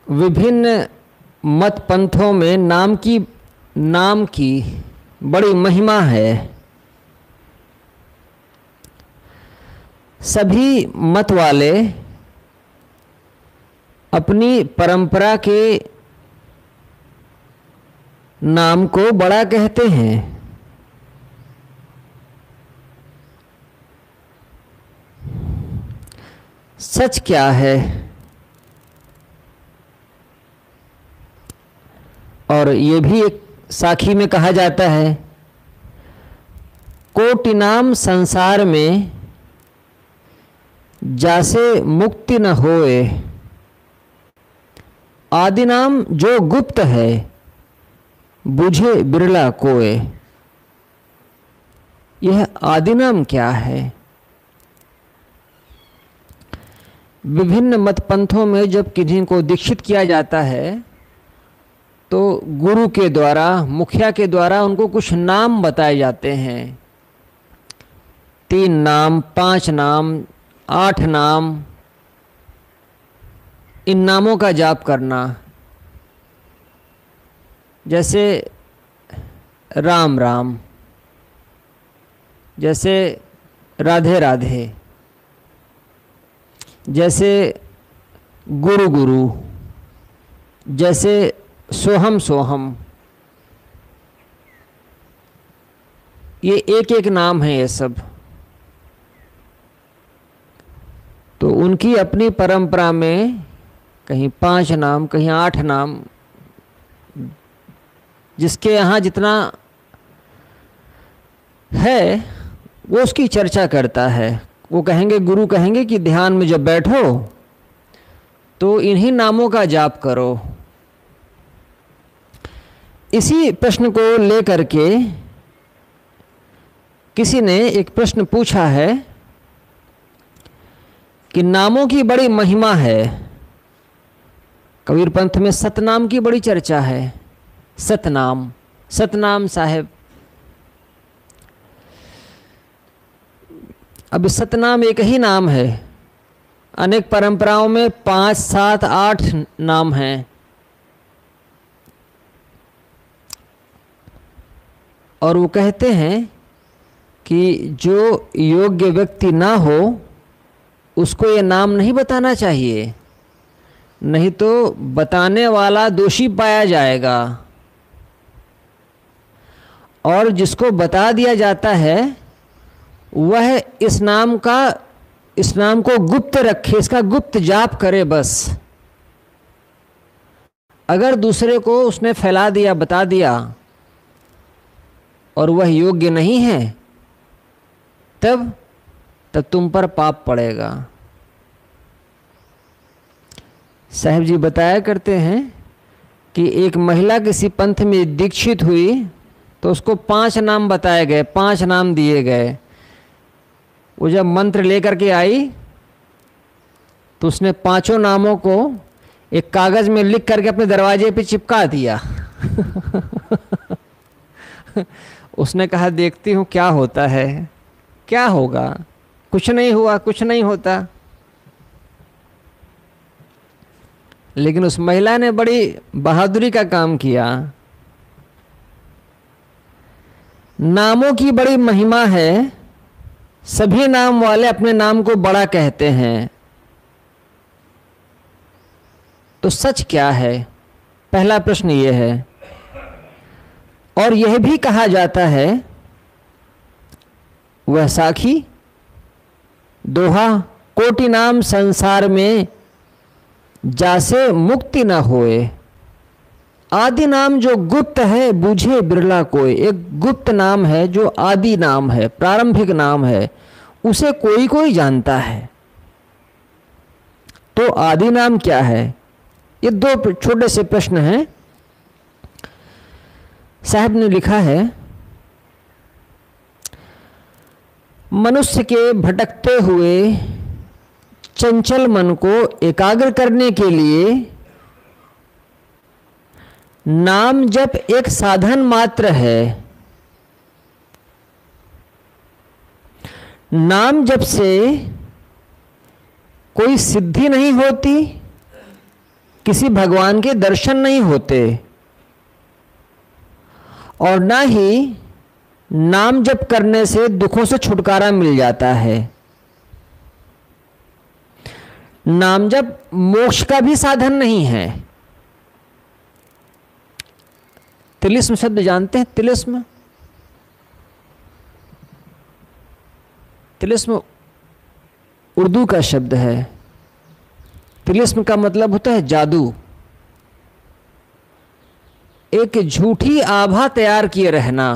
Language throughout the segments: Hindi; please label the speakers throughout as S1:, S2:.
S1: विभिन्न मत पंथों में नाम की बड़ी महिमा है। सभी मत वाले अपनी परंपरा के नाम को बड़ा कहते हैं। सच क्या है? और ये भी एक साखी में कहा जाता है, कोटि नाम संसार में जासे मुक्ति न होए, आदि नाम जो गुप्त है बुझे बिरला कोय। यह आदि नाम क्या है? विभिन्न मत पंथों में जब किन्हीं को दीक्षित किया जाता है तो गुरु के द्वारा, मुखिया के द्वारा उनको कुछ नाम बताए जाते हैं। 3 नाम, 5 नाम, 8 नाम, इन नामों का जाप करना। जैसे राम राम, जैसे राधे राधे, जैसे गुरु गुरु, जैसे सोहम सोहम। ये एक एक नाम है ये सब। तो उनकी अपनी परंपरा में कहीं 5 नाम, कहीं 8 नाम, जिसके यहाँ जितना है वो उसकी चर्चा करता है। वो कहेंगे, गुरु कहेंगे कि ध्यान में जब बैठो तो इन्हीं नामों का जाप करो। इसी प्रश्न को लेकर के किसी ने एक प्रश्न पूछा है कि नामों की बड़ी महिमा है। कबीर पंथ में सतनाम की बड़ी चर्चा है। सतनाम, सतनाम साहेब। अब सतनाम एक ही नाम है। अनेक परंपराओं में 5, 7, 8 नाम हैं। और वो कहते हैं कि जो योग्य व्यक्ति ना हो उसको ये नाम नहीं बताना चाहिए, नहीं तो बताने वाला दोषी पाया जाएगा। और जिसको बता दिया जाता है वह इस नाम को गुप्त रखे, इसका गुप्त जाप करे बस। अगर दूसरे को उसने फैला दिया, बता दिया और वह योग्य नहीं है, तब तुम पर पाप पड़ेगा। साहिब जी बताया करते हैं कि एक महिला किसी पंथ में दीक्षित हुई तो उसको 5 नाम बताए गए, 5 नाम दिए गए। वो जब मंत्र लेकर के आई तो उसने 5 नामों को एक कागज में लिख करके अपने दरवाजे पे चिपका दिया। उसने कहा, देखती हूँ क्या होता है। क्या होगा? कुछ नहीं हुआ, कुछ नहीं होता। लेकिन उस महिला ने बड़ी बहादुरी का काम किया। नामों की बड़ी महिमा है। सभी नाम वाले अपने नाम को बड़ा कहते हैं। तो सच क्या है? पहला प्रश्न ये है। और यह भी कहा जाता है, वह साखी दोहा, कोटि नाम संसार में जासे मुक्ति न होए, आदि नाम जो गुप्त है बुझे बिरला कोई। एक गुप्त नाम है जो आदि नाम है, प्रारंभिक नाम है, उसे कोई कोई जानता है। तो आदि नाम क्या है? ये 2 छोटे से प्रश्न हैं। साहब ने लिखा है, मनुष्य के भटकते हुए चंचल मन को एकाग्र करने के लिए नाम जप एक साधन मात्र है। नाम जप से कोई सिद्धि नहीं होती, किसी भगवान के दर्शन नहीं होते और ना ही नाम जप करने से दुखों से छुटकारा मिल जाता है। नाम जप मोक्ष का भी साधन नहीं है। तिलिस्म शब्द जानते हैं? तिलिस्म, तिलिस्म उर्दू का शब्द है। तिलिस्म का मतलब होता है जादू। एक झूठी आभा तैयार किए रहना।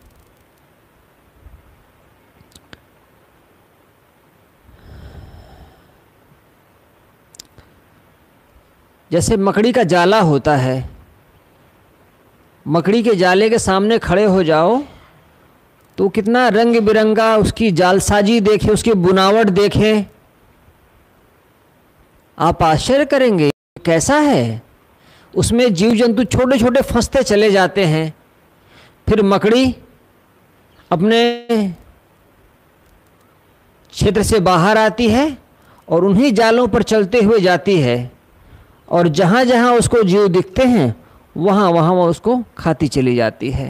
S1: जैसे मकड़ी का जाला होता है, मकड़ी के जाले के सामने खड़े हो जाओ तो कितना रंग बिरंगा उसकी जालसाजी देखे, उसकी बुनावट देखे, आप आश्चर्य करेंगे कैसा है। उसमें जीव जंतु छोटे छोटे फंसते चले जाते हैं, फिर मकड़ी अपने क्षेत्र से बाहर आती है और उन्हीं जालों पर चलते हुए जाती है और जहाँ जहाँ उसको जीव दिखते हैं वहाँ वहाँ वह उसको खाती चली जाती है।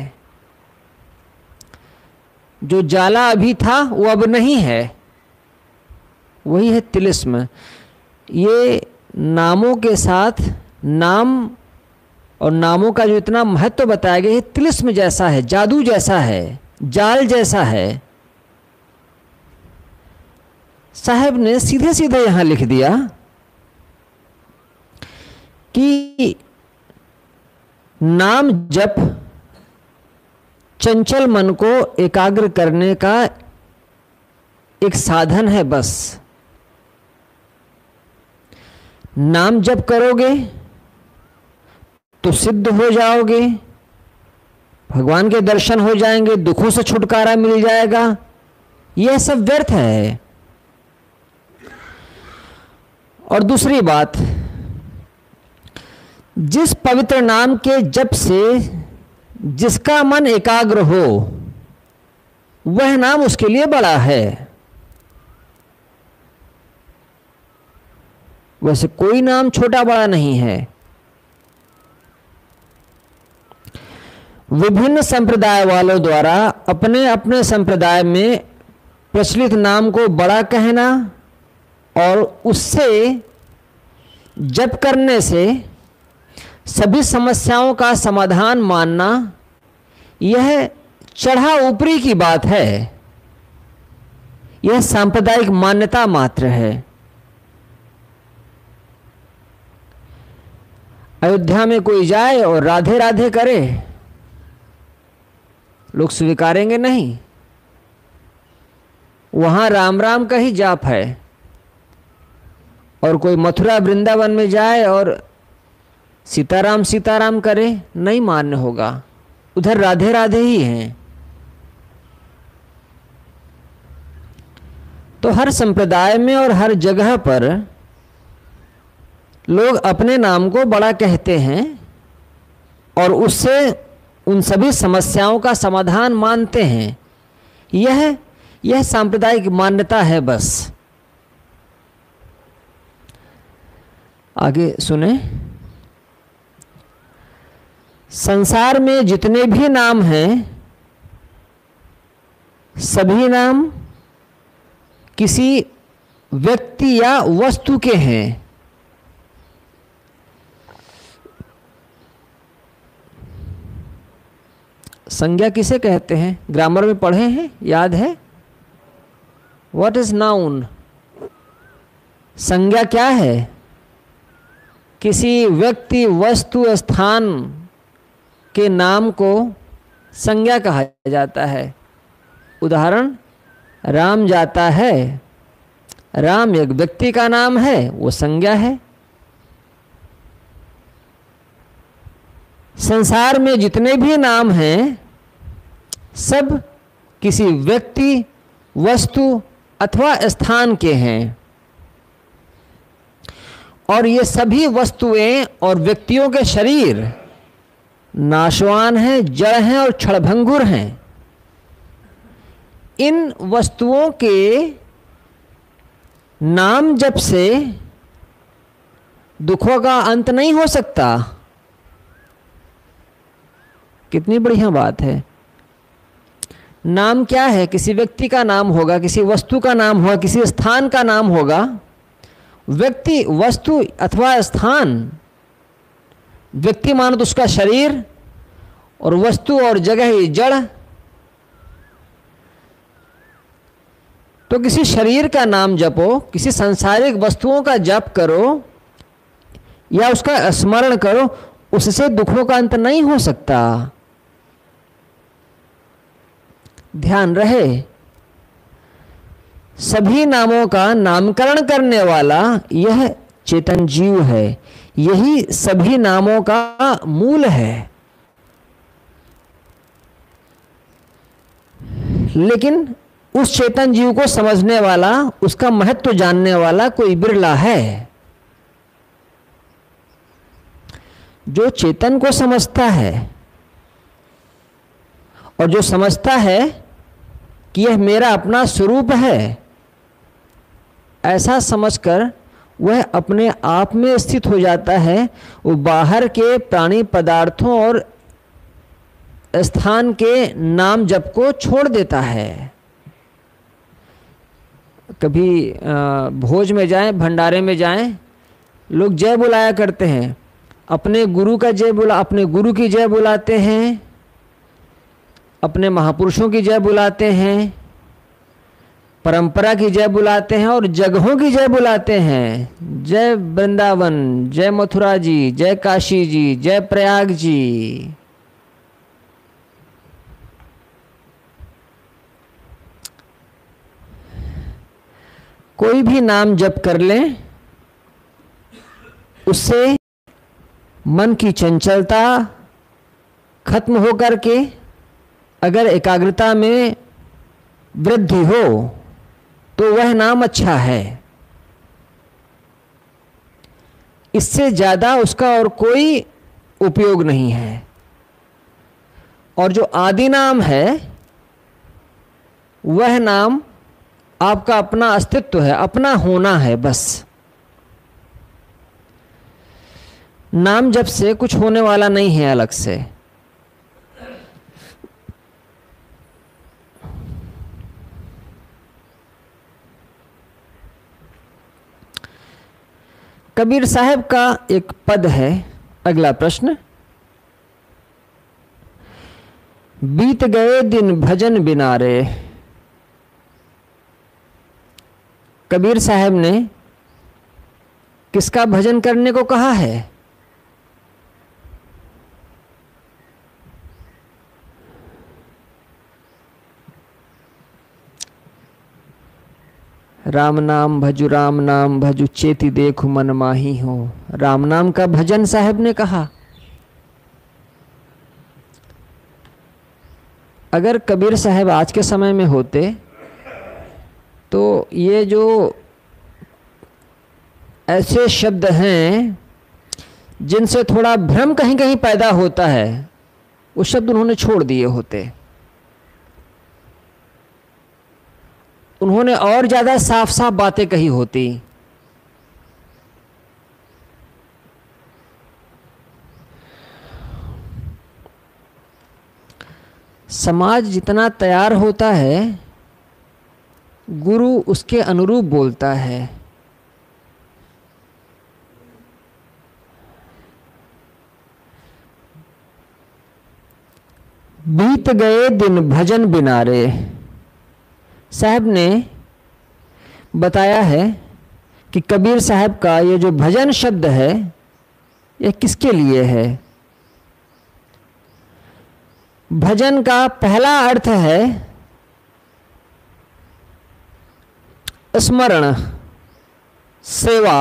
S1: जो जाला अभी था वो अब नहीं है, वही है तिलिस्म। ये नामों के साथ नाम और नामों का जो इतना महत्व बताया गया है, तिलिस्म जैसा है, जादू जैसा है, जाल जैसा है। साहब ने सीधे सीधे यहां लिख दिया कि नाम जप चंचल मन को एकाग्र करने का एक साधन है बस। नाम जप करोगे तो सिद्ध हो जाओगे, भगवान के दर्शन हो जाएंगे, दुखों से छुटकारा मिल जाएगा। यह सब व्यर्थ है। और दूसरी बात, जिस पवित्र नाम के जप से जिसका मन एकाग्र हो वह नाम उसके लिए बड़ा है। वैसे कोई नाम छोटा बड़ा नहीं है। विभिन्न संप्रदाय वालों द्वारा अपने अपने संप्रदाय में प्रचलित नाम को बड़ा कहना और उससे जप करने से सभी समस्याओं का समाधान मानना, यह चढ़ा ऊपरी की बात है। यह सांप्रदायिक मान्यता मात्र है। अयोध्या में कोई जाए और राधे राधे करे, लोग स्वीकारेंगे नहीं। वहां राम राम का ही जाप है। और कोई मथुरा वृंदावन में जाए और सीताराम सीताराम करे, नहीं मान्य होगा। उधर राधे राधे ही हैं। तो हर संप्रदाय में और हर जगह पर लोग अपने नाम को बड़ा कहते हैं और उससे उन सभी समस्याओं का समाधान मानते हैं। यह सांप्रदायिक मान्यता है बस। आगे सुने। संसार में जितने भी नाम हैं, सभी नाम किसी व्यक्ति या वस्तु के हैं। संज्ञा किसे कहते हैं? ग्रामर में पढ़े हैं, याद है? What is noun? संज्ञा क्या है? किसी व्यक्ति, वस्तु, स्थान के नाम को संज्ञा कहा जाता है। उदाहरण, राम जाता है। राम एक व्यक्ति का नाम है, वो संज्ञा है। संसार में जितने भी नाम हैं, सब किसी व्यक्ति, वस्तु अथवा स्थान के हैं। और ये सभी वस्तुएं और व्यक्तियों के शरीर नाशवान हैं, जड़ हैं और क्षणभंगुर हैं। इन वस्तुओं के नाम जप से दुखों का अंत नहीं हो सकता। कितनी बढ़िया बात है। नाम क्या है? किसी व्यक्ति का नाम होगा, किसी वस्तु का नाम होगा, किसी स्थान का नाम होगा। व्यक्ति, वस्तु अथवा स्थान, व्यक्ति मानो तो उसका शरीर, और वस्तु और जगह ही जड़। तो किसी शरीर का नाम जपो, किसी सांसारिक वस्तुओं का जप करो या उसका स्मरण करो, उससे दुखों का अंत नहीं हो सकता। ध्यान रहे, सभी नामों का नामकरण करने वाला यह चेतन जीव है। यही सभी नामों का मूल है। लेकिन उस चेतन जीव को समझने वाला, उसका महत्व जानने वाला कोई बिरला है। जो चेतन को समझता है और जो समझता है कि यह मेरा अपना स्वरूप है, ऐसा समझकर वह अपने आप में स्थित हो जाता है। वो बाहर के प्राणी पदार्थों और स्थान के नाम जप को छोड़ देता है। कभी भोज में जाएं, भंडारे में जाएं, लोग जय बुलाया करते हैं। अपने गुरु का जय अपने गुरु की जय बुलाते हैं, अपने महापुरुषों की जय बुलाते हैं, परंपरा की जय बुलाते हैं और जगहों की जय बुलाते हैं। जय वृंदावन, जय मथुरा जी, जय काशी जी, जय प्रयाग जी। कोई भी नाम जप कर लें, उससे मन की चंचलता खत्म हो करके अगर एकाग्रता में वृद्धि हो तो वह नाम अच्छा है। इससे ज्यादा उसका और कोई उपयोग नहीं है। और जो आदि नाम है, वह नाम आपका अपना अस्तित्व है, अपना होना है बस। नाम जप से कुछ होने वाला नहीं है अलग से। कबीर साहब का एक पद है। अगला प्रश्न। बीत गए दिन भजन बिना रे। कबीर साहब ने किसका भजन करने को कहा है? राम नाम भजु चेति देखु मन माही हो। राम नाम का भजन साहब ने कहा। अगर कबीर साहब आज के समय में होते तो ये जो ऐसे शब्द हैं जिनसे थोड़ा भ्रम कहीं कहीं पैदा होता है, वो शब्द उन्होंने छोड़ दिए होते। उन्होंने और ज़्यादा साफ साफ बातें कही होती। समाज जितना तैयार होता है, गुरु उसके अनुरूप बोलता है। बीत गए दिन भजन बिना रे। साहब ने बताया है कि कबीर साहब का ये जो भजन शब्द है, यह किसके लिए है? भजन का पहला अर्थ है स्मरण, सेवा।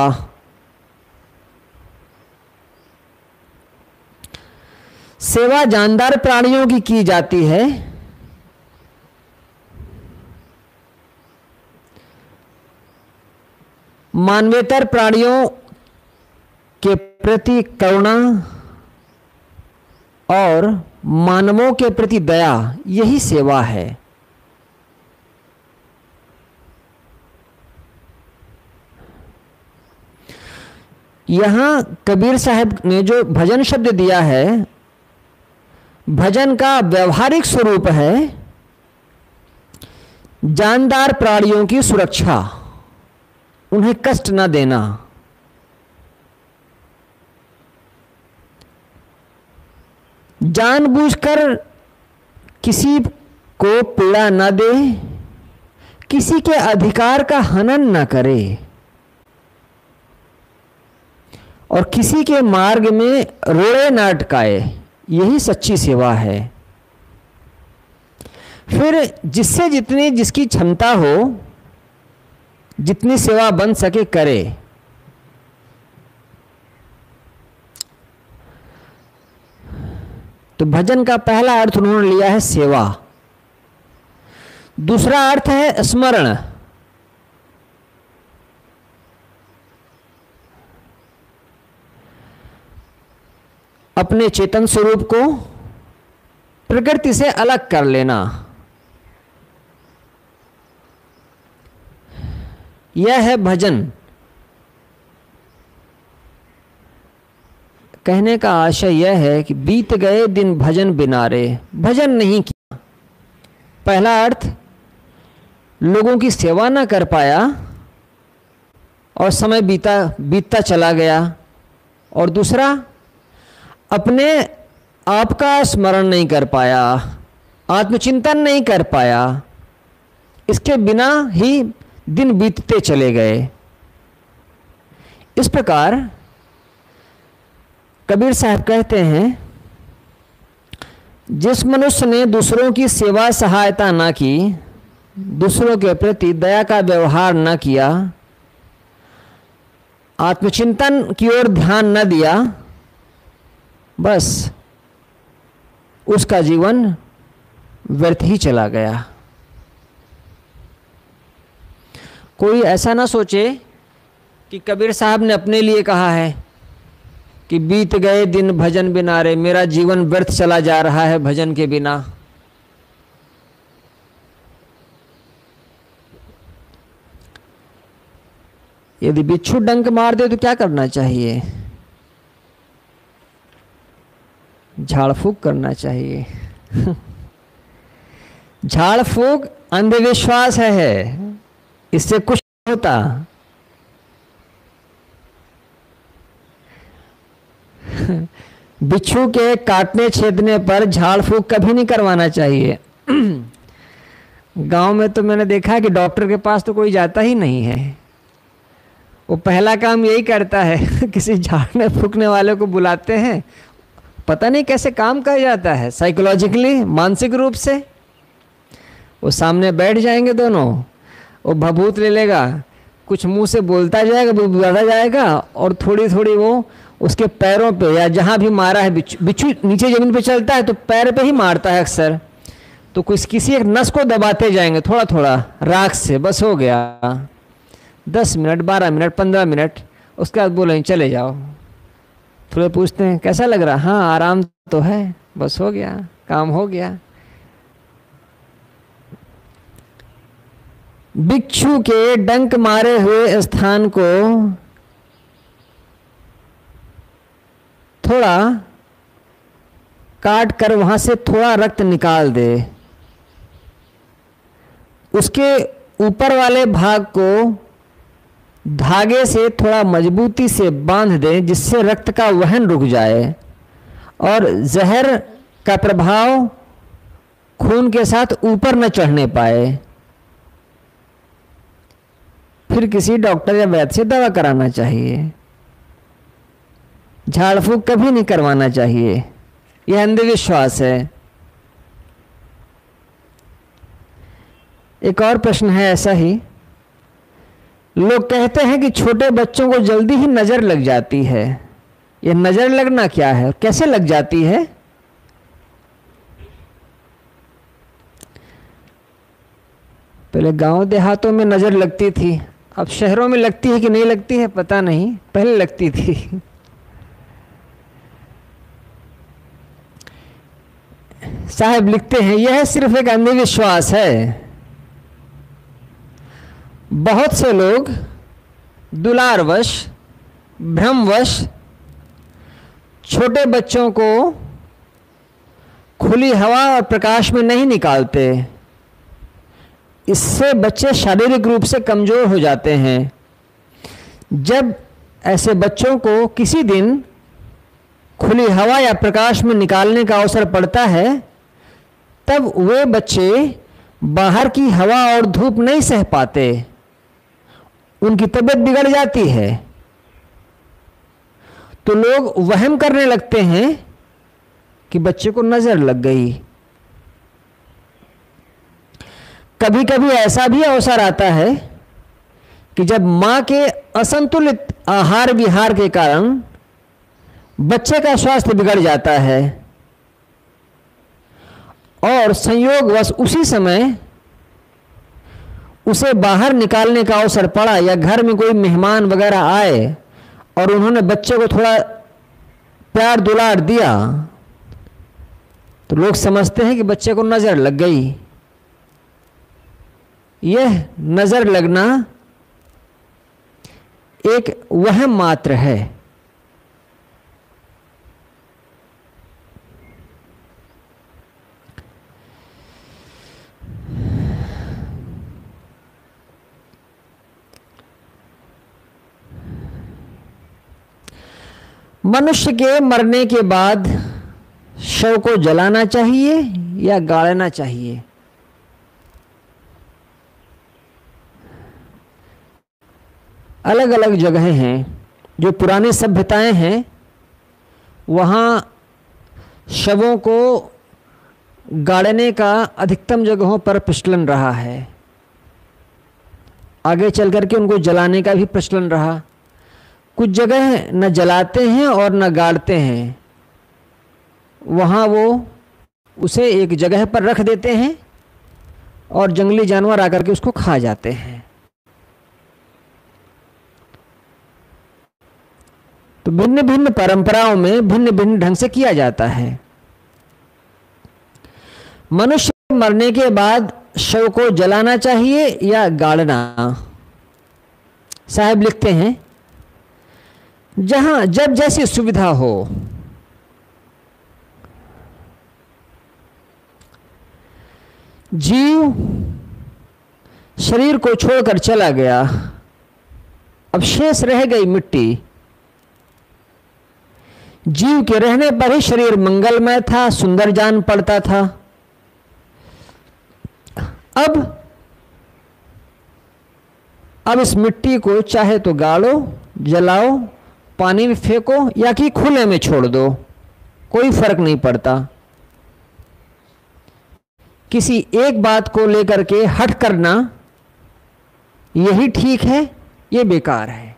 S1: सेवा जानदार प्राणियों की जाती है। मानवेतर प्राणियों के प्रति करुणा और मानवों के प्रति दया, यही सेवा है। यहाँ कबीर साहब ने जो भजन शब्द दिया है, भजन का व्यवहारिक स्वरूप है जानदार प्राणियों की सुरक्षा, उन्हें कष्ट न देना। जानबूझकर किसी को पीड़ा न दे, किसी के अधिकार का हनन न करे और किसी के मार्ग में रोड़े न अटकाए, यही सच्ची सेवा है। फिर जिससे जितनी जिसकी क्षमता हो, जितनी सेवा बन सके करे। तो भजन का पहला अर्थ उन्होंने लिया है सेवा। दूसरा अर्थ है स्मरण। अपने चेतन स्वरूप को प्रकृति से अलग कर लेना, यह है भजन। कहने का आशय यह है कि बीत गए दिन भजन बिना रे, भजन नहीं किया। पहला अर्थ लोगों की सेवा ना कर पाया और समय बीतता चला गया, और दूसरा अपने आप का स्मरण नहीं कर पाया, आत्मचिंतन नहीं कर पाया, इसके बिना ही दिन बीतते चले गए। इस प्रकार कबीर साहब कहते हैं, जिस मनुष्य ने दूसरों की सेवा सहायता न की, दूसरों के प्रति दया का व्यवहार न किया, आत्मचिंतन की ओर ध्यान न दिया, बस उसका जीवन व्यर्थ ही चला गया। कोई ऐसा ना सोचे कि कबीर साहब ने अपने लिए कहा है कि बीत गए दिन भजन बिना रे, मेरा जीवन व्यर्थ चला जा रहा है भजन के बिना। यदि बिच्छू डंक मार दे तो क्या करना चाहिए? झाड़ फूक करना चाहिए। झाड़ फूक अंधविश्वास है, इससे कुछ नहीं होता। बिच्छू के काटने छेदने पर झाड़ फूक कभी नहीं करवाना चाहिए। गांव में तो मैंने देखा कि डॉक्टर के पास तो कोई जाता ही नहीं है, वो पहला काम यही करता है किसी झाड़ने फूकने वाले को बुलाते हैं, पता नहीं कैसे काम कर जाता है, साइकोलॉजिकली, मानसिक रूप से। वो सामने बैठ जाएंगे दोनों, वो भभूत ले लेगा, कुछ मुंह से बोलता जाएगा, बढ़ा जाएगा, और थोड़ी थोड़ी वो उसके पैरों पे या जहाँ भी मारा है, बिच्छू नीचे ज़मीन पे चलता है तो पैर पे ही मारता है अक्सर, तो किसी एक नस को दबाते जाएंगे थोड़ा थोड़ा राख से, बस हो गया। 10 मिनट, 12 मिनट, 15 मिनट, उसके बाद बोलेंगे चले जाओ। थोड़े पूछते हैं कैसा लग रहा? हाँ आराम तो है, बस हो गया, काम हो गया। बिच्छू के डंक मारे हुए स्थान को थोड़ा काट कर वहां से थोड़ा रक्त निकाल दे, उसके ऊपर वाले भाग को धागे से थोड़ा मजबूती से बांध दे, जिससे रक्त का वहन रुक जाए और जहर का प्रभाव खून के साथ ऊपर न चढ़ने पाए। फिर किसी डॉक्टर या वैद्य से दवा कराना चाहिए। झाड़ फूक कभी नहीं करवाना चाहिए, यह अंधविश्वास है। एक और प्रश्न है ऐसा ही, लोग कहते हैं कि छोटे बच्चों को जल्दी ही नजर लग जाती है। यह नजर लगना क्या है, कैसे लग जाती है? पहले गांव देहातों में नजर लगती थी, अब शहरों में लगती है कि नहीं लगती है पता नहीं, पहले लगती थी। साहब लिखते हैं, यह सिर्फ एक अंधविश्वास है। बहुत से लोग दुलारवश भ्रमवश छोटे बच्चों को खुली हवा और प्रकाश में नहीं निकालते। इससे बच्चे शारीरिक रूप से कमज़ोर हो जाते हैं। जब ऐसे बच्चों को किसी दिन खुली हवा या प्रकाश में निकालने का अवसर पड़ता है, तब वे बच्चे बाहर की हवा और धूप नहीं सह पाते, उनकी तबीयत बिगड़ जाती है। तो लोग वहम करने लगते हैं कि बच्चे को नज़र लग गई। कभी कभी ऐसा भी अवसर आता है कि जब मां के असंतुलित आहार विहार के कारण बच्चे का स्वास्थ्य बिगड़ जाता है और संयोगवश उसी समय उसे बाहर निकालने का अवसर पड़ा, या घर में कोई मेहमान वगैरह आए और उन्होंने बच्चे को थोड़ा प्यार दुलार दिया, तो लोग समझते हैं कि बच्चे को नज़र लग गई। यह नज़र लगना एक वहम मात्र है। मनुष्य के मरने के बाद शव को जलाना चाहिए या गाड़ना चाहिए? अलग अलग जगहें हैं। जो पुरानी सभ्यताएं हैं वहाँ शवों को गाड़ने का अधिकतम जगहों पर प्रचलन रहा है। आगे चल करके उनको जलाने का भी प्रचलन रहा। कुछ जगह न जलाते हैं और न गाड़ते हैं, वहाँ वो उसे एक जगह पर रख देते हैं और जंगली जानवर आकर के उसको खा जाते हैं। तो भिन्न भिन्न परंपराओं में भिन्न भिन्न ढंग से किया जाता है। मनुष्य मरने के बाद शव को जलाना चाहिए या गाड़ना? साहब लिखते हैं, जहां जब जैसी सुविधा हो। जीव शरीर को छोड़कर चला गया, अब शेष रह गई मिट्टी। जीव के रहने पर ही शरीर मंगलमय था, सुंदर जान पड़ता था। अब इस मिट्टी को चाहे तो गाड़ो, जलाओ, पानी में फेंको या कि खुले में छोड़ दो, कोई फर्क नहीं पड़ता। किसी एक बात को लेकर के हट करना यही ठीक है, ये बेकार है।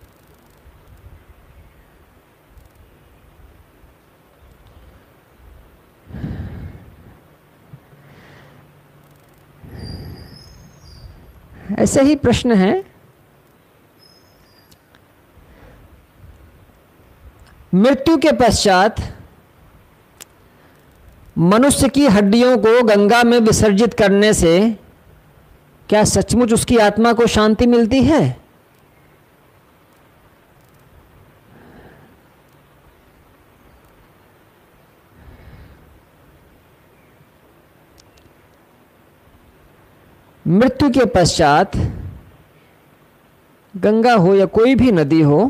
S1: ऐसे ही प्रश्न है, मृत्यु के पश्चात मनुष्य की हड्डियों को गंगा में विसर्जित करने से क्या सचमुच उसकी आत्मा को शांति मिलती है? मृत्यु के पश्चात गंगा हो या कोई भी नदी हो,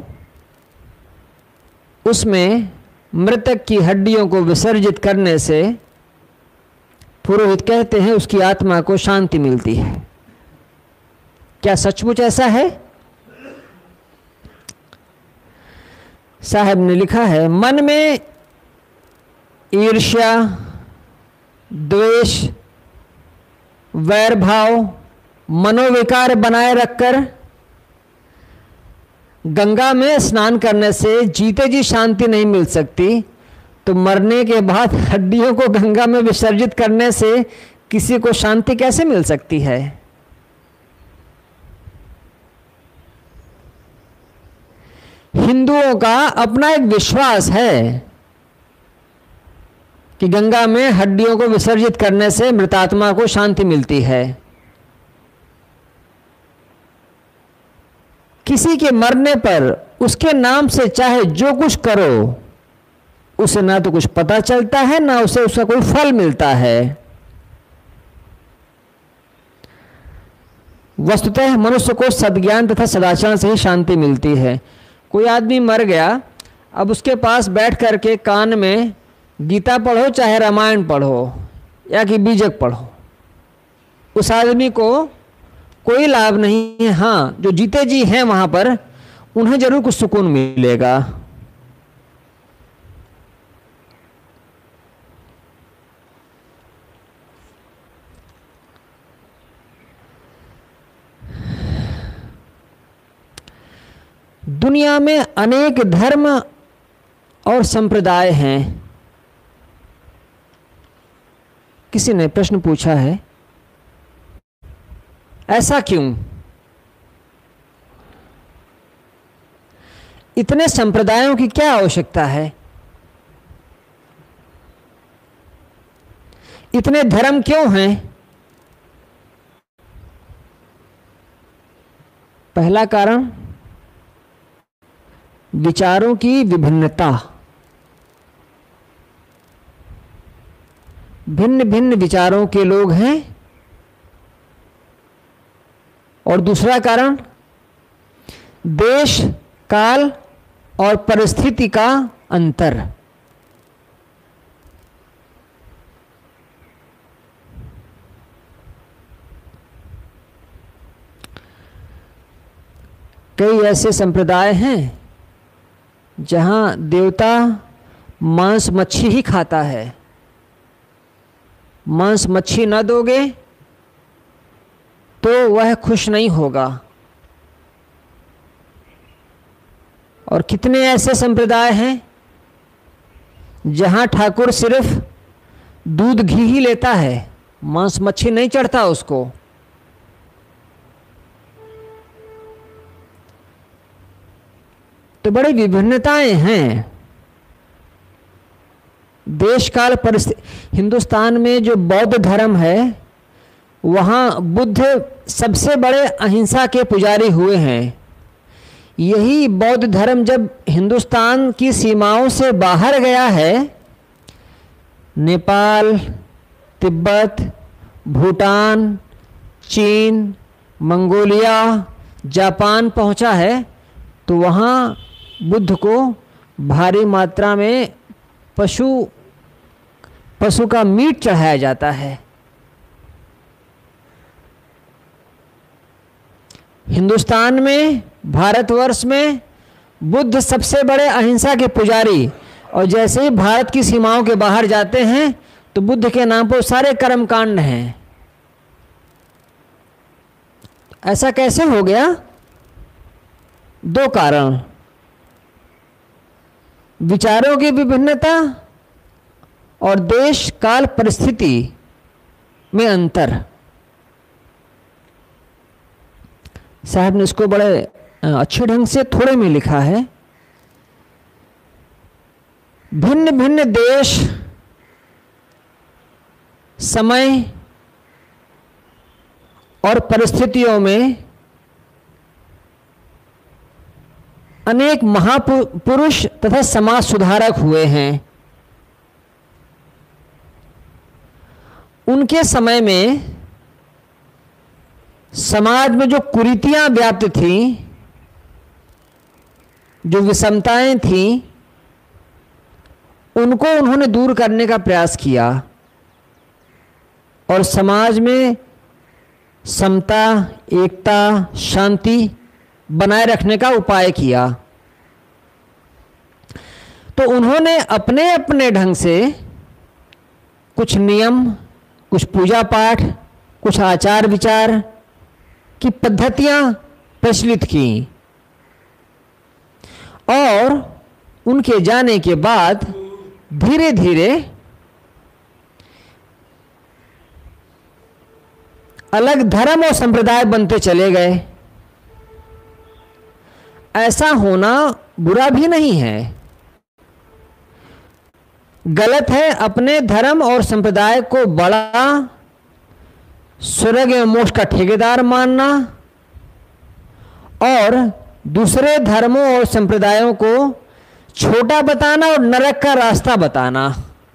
S1: उसमें मृतक की हड्डियों को विसर्जित करने से पुरोहित कहते हैं उसकी आत्मा को शांति मिलती है। क्या सचमुच ऐसा है? साहब ने लिखा है, मन में ईर्ष्या, द्वेष, वैर भाव, मनोविकार बनाए रखकर गंगा में स्नान करने से जीते जी शांति नहीं मिल सकती, तो मरने के बाद हड्डियों को गंगा में विसर्जित करने से किसी को शांति कैसे मिल सकती है? हिंदुओं का अपना एक विश्वास है कि गंगा में हड्डियों को विसर्जित करने से मृतात्मा को शांति मिलती है। किसी के मरने पर उसके नाम से चाहे जो कुछ करो, उसे ना तो कुछ पता चलता है, ना उसे उसका कोई फल मिलता है। वस्तुतः मनुष्य को सद्ज्ञान तथा सदाचरण से ही शांति मिलती है। कोई आदमी मर गया, अब उसके पास बैठ करके कान में गीता पढ़ो, चाहे रामायण पढ़ो या कि बीजक पढ़ो, उस आदमी को कोई लाभ नहीं है। हाँ, जो जीते जी हैं वहां पर, उन्हें जरूर कुछ सुकून मिलेगा। दुनिया में अनेक धर्म और संप्रदाय हैं। किसी ने प्रश्न पूछा है, ऐसा क्यों? इतने संप्रदायों की क्या आवश्यकता है? इतने धर्म क्यों हैं? पहला कारण विचारों की विभिन्नता। भिन्न भिन्न विचारों के लोग हैं। और दूसरा कारण देश, काल और परिस्थिति का अंतर। कई ऐसे संप्रदाय हैं जहां देवता मांस मच्छी ही खाता है। मांस मच्छी न दोगे तो वह खुश नहीं होगा। और कितने ऐसे संप्रदाय हैं जहां ठाकुर सिर्फ दूध घी ही लेता है, मांस मच्छी नहीं चढ़ता उसको। तो बड़ी विभिन्नताएं हैं। देश काल परिस्थिति। हिंदुस्तान में जो बौद्ध धर्म है, वहाँ बुद्ध सबसे बड़े अहिंसा के पुजारी हुए हैं। यही बौद्ध धर्म जब हिंदुस्तान की सीमाओं से बाहर गया है, नेपाल, तिब्बत, भूटान, चीन, मंगोलिया, जापान पहुंचा है, तो वहाँ बुद्ध को भारी मात्रा में पशु का मीट चढ़ाया जाता है। हिंदुस्तान में, भारतवर्ष में बुद्ध सबसे बड़े अहिंसा के पुजारी, और जैसे ही भारत की सीमाओं के बाहर जाते हैं तो बुद्ध के नाम पर सारे कर्मकांड हैं। ऐसा कैसे हो गया? दो कारण, विचारों की विभिन्नता और देश काल परिस्थिति में अंतर। साहब ने इसको बड़े अच्छे ढंग से थोड़े में लिखा है। भिन्न भिन्न देश, समय और परिस्थितियों में अनेक महापुरुष तथा समाज सुधारक हुए हैं। उनके समय में समाज में जो कुरीतियां व्याप्त थीं, जो विषमताएं थीं, उनको उन्होंने दूर करने का प्रयास किया और समाज में समता, एकता, शांति बनाए रखने का उपाय किया। तो उन्होंने अपने अपने ढंग से कुछ नियम, कुछ पूजा पाठ, कुछ आचार विचार की पद्धतियां प्रचलित की। और उनके जाने के बाद धीरे धीरे अलग धर्म और संप्रदाय बनते चले गए। ऐसा होना बुरा भी नहीं है। गलत है अपने धर्म और संप्रदाय को बड़ा, स्वर्ग एवं मोक्ष का ठेकेदार मानना और दूसरे धर्मों और संप्रदायों को छोटा बताना और नरक का रास्ता बताना।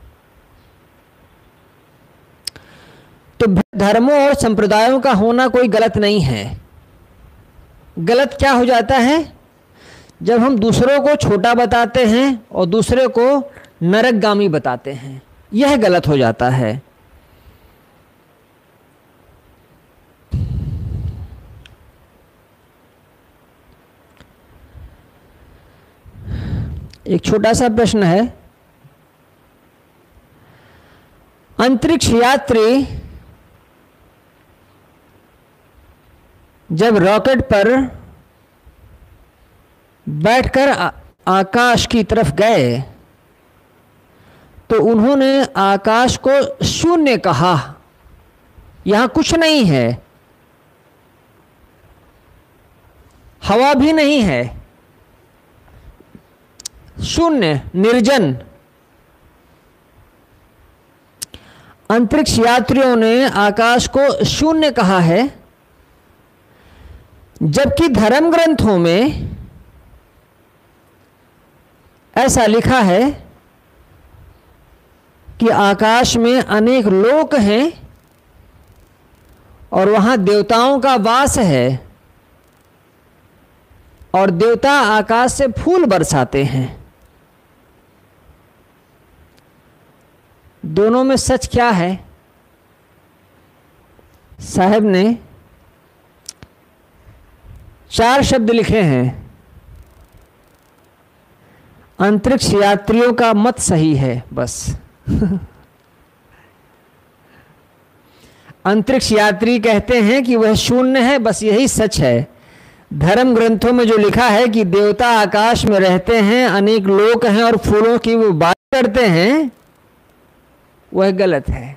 S1: तो धर्मों और संप्रदायों का होना कोई गलत नहीं है। गलत क्या हो जाता है? जब हम दूसरों को छोटा बताते हैं और दूसरे को नरकगामी बताते हैं, यह गलत हो जाता है। एक छोटा सा प्रश्न है, अंतरिक्ष यात्री जब रॉकेट पर बैठकर आकाश की तरफ गए तो उन्होंने आकाश को शून्य कहा, यहां कुछ नहीं है, हवा भी नहीं है, शून्य, निर्जन। अंतरिक्ष यात्रियों ने आकाश को शून्य कहा है, जबकि धर्म ग्रंथों में ऐसा लिखा है कि आकाश में अनेक लोक हैं और वहां देवताओं का वास है और देवता आकाश से फूल बरसाते हैं। दोनों में सच क्या है? साहब ने 4 शब्द लिखे हैं, अंतरिक्ष यात्रियों का मत सही है, बस। अंतरिक्ष यात्री कहते हैं कि वह शून्य है, बस यही सच है। धर्म ग्रंथों में जो लिखा है कि देवता आकाश में रहते हैं, अनेक लोक हैं और फूलों की वो बात करते हैं, वह गलत है।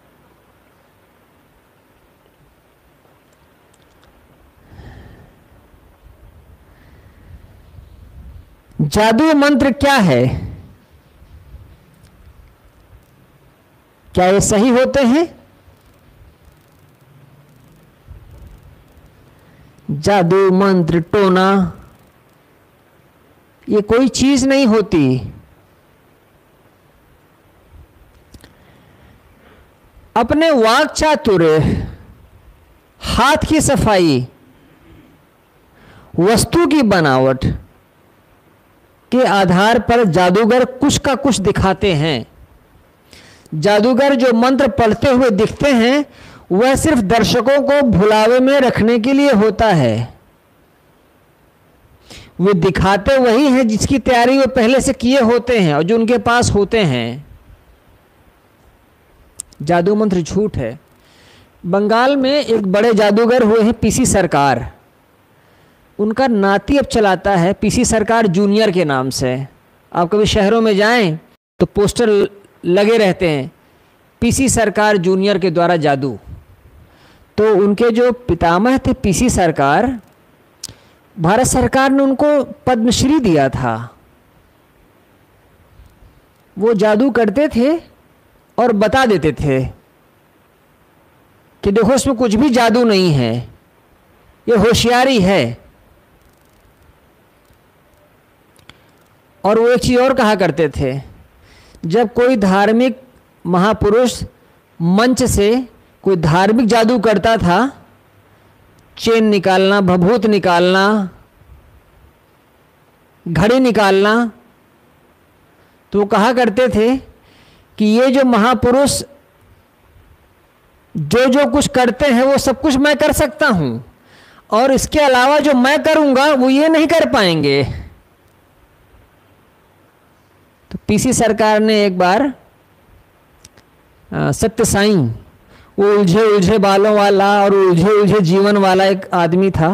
S1: जादू मंत्र क्या है? क्या ये सही होते हैं? जादू मंत्र टोना ये कोई चीज नहीं होती। अपने वाक चातुर्य, हाथ की सफाई, वस्तु की बनावट के आधार पर जादूगर कुछ का कुछ दिखाते हैं। जादूगर जो मंत्र पढ़ते हुए दिखते हैं वह सिर्फ दर्शकों को भुलावे में रखने के लिए होता है। वे दिखाते वही हैं जिसकी तैयारी वे पहले से किए होते हैं और जो उनके पास होते हैं। जादू मंत्र झूठ है। बंगाल में एक बड़े जादूगर हुए हैं पीसी सरकार, उनका नाती अब चलाता है पीसी सरकार जूनियर के नाम से। आप कभी शहरों में जाएं तो पोस्टर लगे रहते हैं, पीसी सरकार जूनियर के द्वारा जादू। तो उनके जो पितामह थे पीसी सरकार, भारत सरकार ने उनको पद्मश्री दिया था। वो जादू करते थे और बता देते थे कि देखो इसमें कुछ भी जादू नहीं है, ये होशियारी है। और वो एक चीज़ और कहा करते थे, जब कोई धार्मिक महापुरुष मंच से कोई धार्मिक जादू करता था, चेन निकालना, भभूत निकालना, घड़ी निकालना, तो वो कहा करते थे कि ये जो महापुरुष जो जो कुछ करते हैं वो सब कुछ मैं कर सकता हूं और इसके अलावा जो मैं करूंगा वो ये नहीं कर पाएंगे। तो पीसी सरकार ने एक बार सत्य साईं, वो उलझे उलझे बालों वाला और उलझे उलझे जीवन वाला एक आदमी था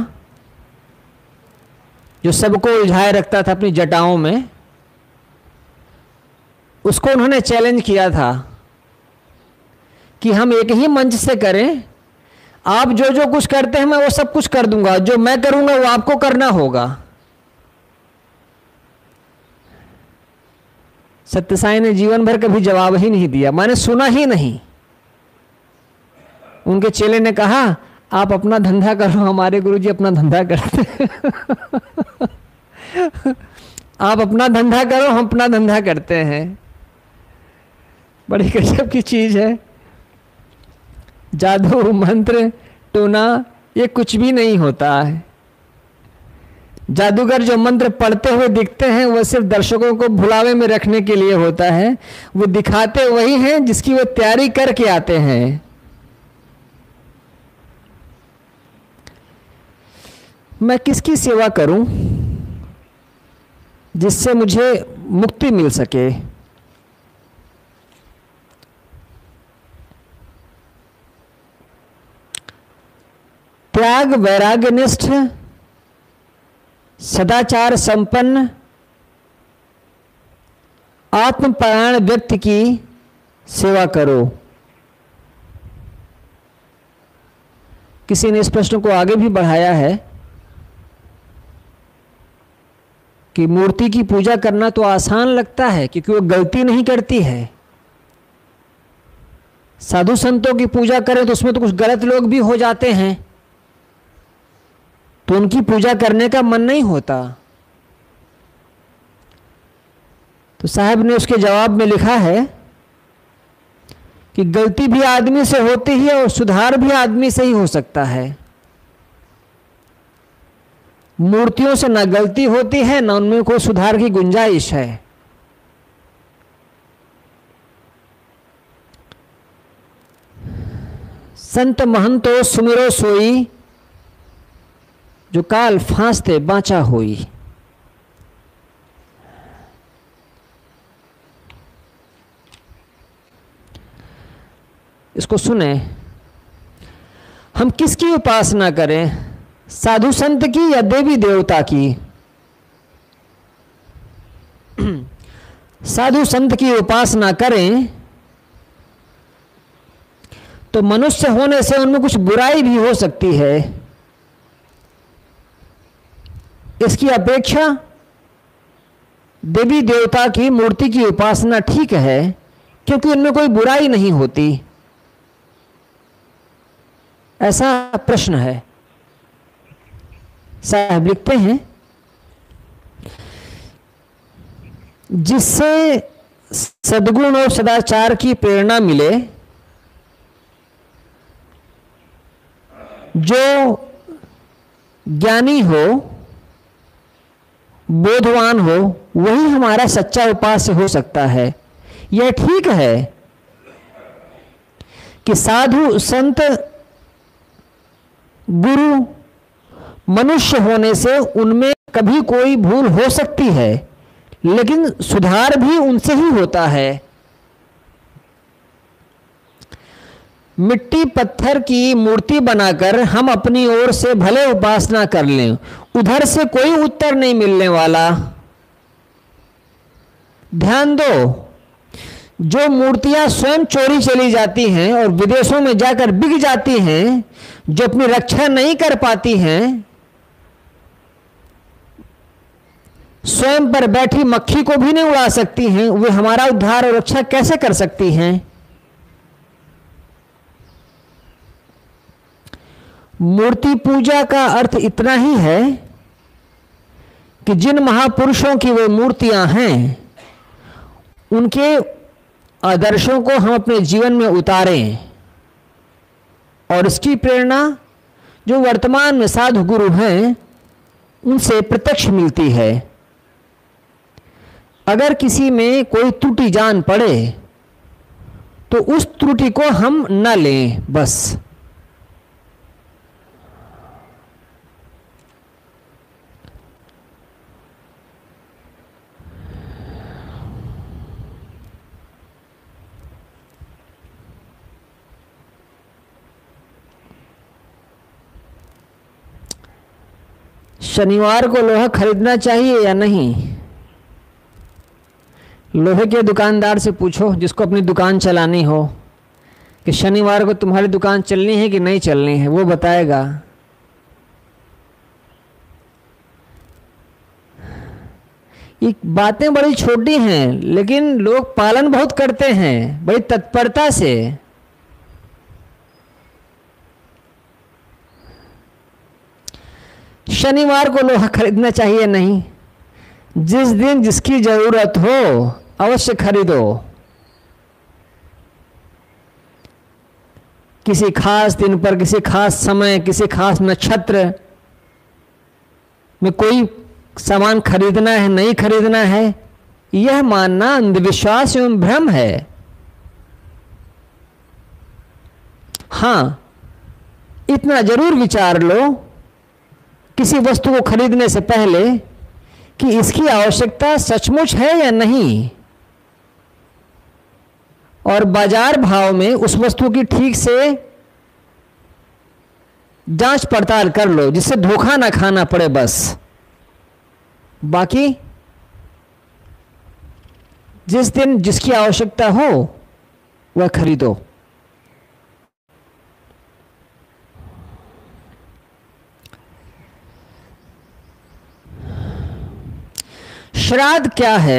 S1: जो सबको उलझाए रखता था अपनी जटाओं में, उसको उन्होंने चैलेंज किया था कि हम एक ही मंच से करें, आप जो जो कुछ करते हैं मैं वो सब कुछ कर दूंगा, जो मैं करूंगा वो आपको करना होगा। सत्य साईं ने जीवन भर कभी जवाब ही नहीं दिया, मैंने सुना ही नहीं। उनके चेले ने कहा आप अपना धंधा करो, हमारे गुरुजी अपना धंधा करते हैं। आप अपना धंधा करो, हम अपना धंधा करते हैं। बड़ी गजब की चीज है। जादू मंत्र टोना ये कुछ भी नहीं होता है। जादूगर जो मंत्र पढ़ते हुए दिखते हैं वह सिर्फ दर्शकों को भुलावे में रखने के लिए होता है। वो दिखाते वही हैं जिसकी वो तैयारी करके आते हैं। मैं किसकी सेवा करूं जिससे मुझे मुक्ति मिल सके? त्याग वैराग्यनिष्ठ सदाचार संपन्न आत्मपरायण व्यक्ति की सेवा करो। किसी ने इस प्रश्न को आगे भी बढ़ाया है कि मूर्ति की पूजा करना तो आसान लगता है क्योंकि वो गलती नहीं करती है। साधु संतों की पूजा करें तो उसमें तो कुछ गलत लोग भी हो जाते हैं, तो उनकी पूजा करने का मन नहीं होता। तो साहब ने उसके जवाब में लिखा है कि गलती भी आदमी से होती है और सुधार भी आदमी से ही हो सकता है। मूर्तियों से ना गलती होती है ना उनमें कोई सुधार की गुंजाइश है। संत महंतो सुमिरो सोई जो काल फांसते बाँचा होई। इसको सुने। हम किसकी उपासना करें, साधु संत की या देवी देवता की? साधु संत की उपासना करें तो मनुष्य होने से उनमें कुछ बुराई भी हो सकती है। इसकी अपेक्षा देवी देवता की मूर्ति की उपासना ठीक है क्योंकि उनमें कोई बुराई नहीं होती। ऐसा प्रश्न है। साहब लिखते हैं जिससे सद्गुण और सदाचार की प्रेरणा मिले, जो ज्ञानी हो बोधवान हो वही हमारा सच्चा उपास्य हो सकता है। यह ठीक है कि साधु संत गुरु मनुष्य होने से उनमें कभी कोई भूल हो सकती है, लेकिन सुधार भी उनसे ही होता है। मिट्टी पत्थर की मूर्ति बनाकर हम अपनी ओर से भले उपासना कर लें, उधर से कोई उत्तर नहीं मिलने वाला। ध्यान दो, जो मूर्तियां स्वयं चोरी चली जाती हैं और विदेशों में जाकर बिक जाती हैं, जो अपनी रक्षा नहीं कर पाती हैं, स्वयं पर बैठी मक्खी को भी नहीं उड़ा सकती हैं, वे हमारा उद्धार और रक्षा कैसे कर सकती हैं? मूर्ति पूजा का अर्थ इतना ही है कि जिन महापुरुषों की वे मूर्तियां हैं उनके आदर्शों को हम अपने जीवन में उतारें और इसकी प्रेरणा जो वर्तमान में साधु गुरु हैं उनसे प्रत्यक्ष मिलती है। अगर किसी में कोई त्रुटि जान पड़े तो उस त्रुटि को हम न लें बस। शनिवार को लोहा खरीदना चाहिए या नहीं? लोहे के दुकानदार से पूछो जिसको अपनी दुकान चलानी हो कि शनिवार को तुम्हारी दुकान चलनी है कि नहीं चलनी है, वो बताएगा। ये बातें बड़ी छोटी हैं लेकिन लोग पालन बहुत करते हैं, बड़ी तत्परता से। शनिवार को लोहा खरीदना चाहिए नहीं, जिस दिन जिसकी जरूरत हो अवश्य खरीदो। किसी खास दिन पर, किसी खास समय, किसी खास नक्षत्र में कोई सामान खरीदना है नहीं खरीदना है, यह मानना अंधविश्वास एवं भ्रम है। हाँ, इतना जरूर विचार लो किसी वस्तु को खरीदने से पहले कि इसकी आवश्यकता सचमुच है या नहीं, और बाजार भाव में उस वस्तु की ठीक से जांच पड़ताल कर लो, जिससे धोखा ना खाना पड़े। बस बाकी जिस दिन जिसकी आवश्यकता हो वह खरीदो। श्राद्ध क्या है?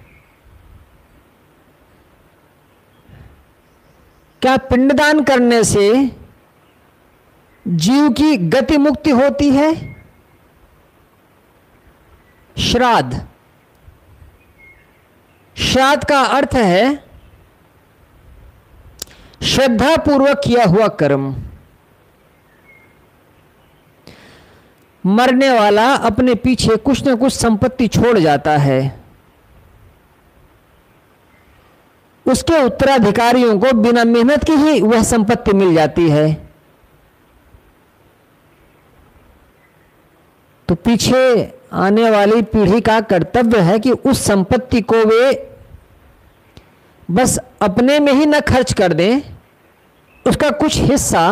S1: क्या पिंडदान करने से जीव की गति मुक्ति होती है? श्राद्ध, श्राद्ध का अर्थ है श्रद्धा पूर्वक किया हुआ कर्म। मरने वाला अपने पीछे कुछ न कुछ संपत्ति छोड़ जाता है, उसके उत्तराधिकारियों को बिना मेहनत के ही वह संपत्ति मिल जाती है। तो पीछे आने वाली पीढ़ी का कर्तव्य है कि उस संपत्ति को वे बस अपने में ही न खर्च कर दें, उसका कुछ हिस्सा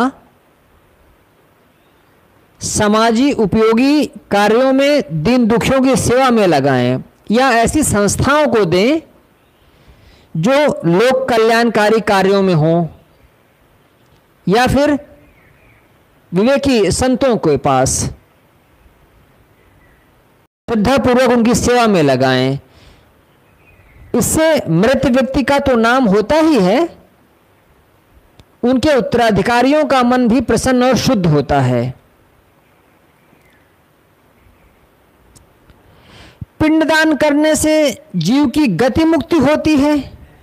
S1: समाजी उपयोगी कार्यों में, दीन दुखियों की सेवा में लगाएं, या ऐसी संस्थाओं को दें जो लोक कल्याणकारी कार्यों में हों, या फिर विवेकी संतों के पास श्रद्धापूर्वक उनकी सेवा में लगाएं। इससे मृत व्यक्ति का तो नाम होता ही है, उनके उत्तराधिकारियों का मन भी प्रसन्न और शुद्ध होता है। पिंडदान करने से जीव की गति मुक्ति होती है,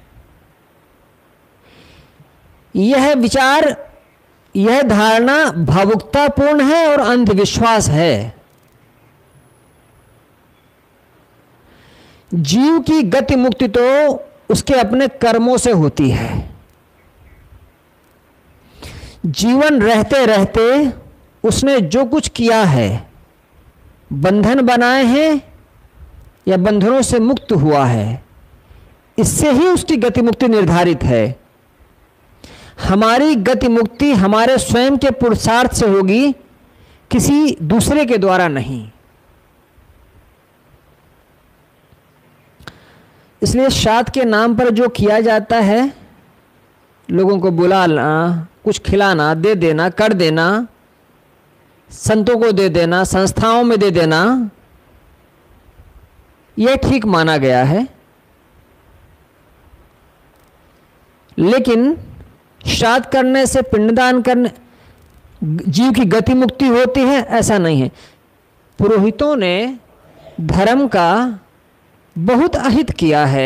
S1: यह विचार, यह धारणा भावुकतापूर्ण है और अंधविश्वास है। जीव की गति मुक्ति तो उसके अपने कर्मों से होती है। जीवन रहते रहते उसने जो कुछ किया है, बंधन बनाए हैं या बंधनों से मुक्त हुआ है, इससे ही उसकी गति मुक्ति निर्धारित है। हमारी गति मुक्ति हमारे स्वयं के पुरुषार्थ से होगी, किसी दूसरे के द्वारा नहीं। इसलिए श्राद्ध के नाम पर जो किया जाता है, लोगों को बुलाना, कुछ खिलाना, दे देना, कर देना, संतों को दे देना, संस्थाओं में दे देना, यह ठीक माना गया है। लेकिन श्राद्ध करने से, पिंडदान करने जीव की गति मुक्ति होती है, ऐसा नहीं है। पुरोहितों ने धर्म का बहुत अहित किया है।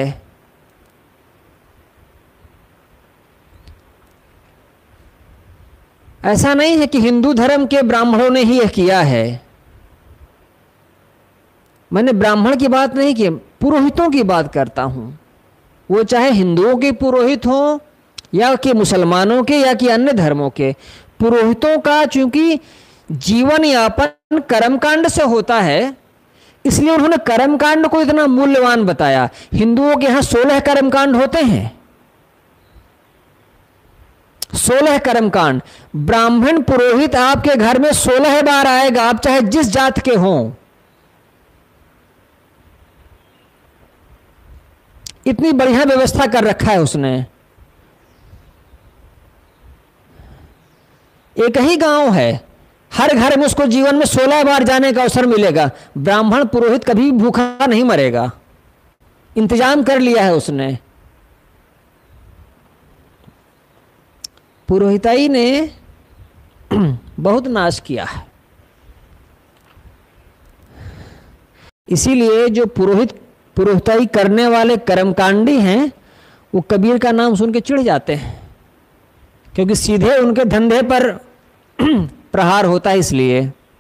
S1: ऐसा नहीं है कि हिंदू धर्म के ब्राह्मणों ने ही यह किया है। मैंने ब्राह्मण की बात नहीं की, पुरोहितों की बात करता हूं। वो चाहे हिंदुओं के पुरोहित हों या कि मुसलमानों के या कि अन्य धर्मों के, पुरोहितों का चूंकि जीवन यापन कर्मकांड से होता है, इसलिए उन्होंने कर्मकांड को इतना मूल्यवान बताया। हिंदुओं के यहां 16 कर्मकांड होते हैं, 16 कर्मकांड। ब्राह्मण पुरोहित आपके घर में 16 बार आएगा, आप चाहे जिस जात के हों। इतनी बढ़िया व्यवस्था कर रखा है उसने। एक ही गांव है, हर घर में उसको जीवन में 16 बार जाने का अवसर मिलेगा। ब्राह्मण पुरोहित कभी भूखा नहीं मरेगा, इंतजाम कर लिया है उसने। पुरोहिताई ने बहुत नाश किया है। इसीलिए जो पुरोहिताई करने वाले कर्मकांडी हैं वो कबीर का नाम सुन के चिढ़ जाते हैं, क्योंकि सीधे उनके धंधे पर प्रहार होता है। इसलिए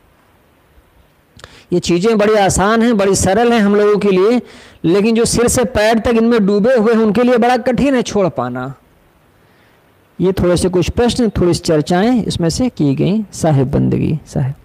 S1: ये चीज़ें बड़ी आसान हैं, बड़ी सरल हैं हम लोगों के लिए, लेकिन जो सिर से पैर तक इनमें डूबे हुए हैं उनके लिए बड़ा कठिन है छोड़ पाना। ये थोड़े से कुछ प्रश्न, थोड़ी सी चर्चाएं इसमें से की गई। साहिब बंदगी साहिब।